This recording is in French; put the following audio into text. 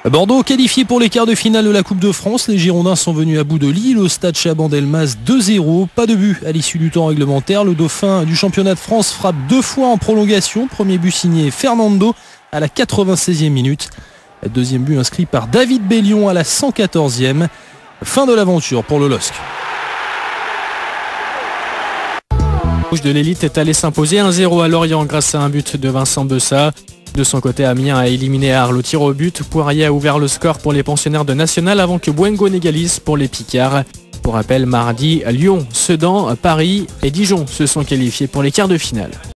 Bordeaux qualifié pour les quarts de finale de la Coupe de France. Les Girondins sont venus à bout de Lille au stade Chaban-Delmas 2-0. Pas de but à l'issue du temps réglementaire. Le dauphin du championnat de France frappe 2 fois en prolongation. Premier but signé Fernando à la 96e minute. Deuxième but inscrit par David Bellion à la 114e. Fin de l'aventure pour le LOSC. Rouge de l'élite est allé s'imposer 1-0 à Lorient grâce à un but de Vincent Bessa. De son côté, Amiens a éliminé Arles au tir au but. Poirier a ouvert le score pour les pensionnaires de National avant que Bouengo n'égalise pour les Picards. Pour rappel, mardi, Lyon, Sedan, Paris et Dijon se sont qualifiés pour les quarts de finale.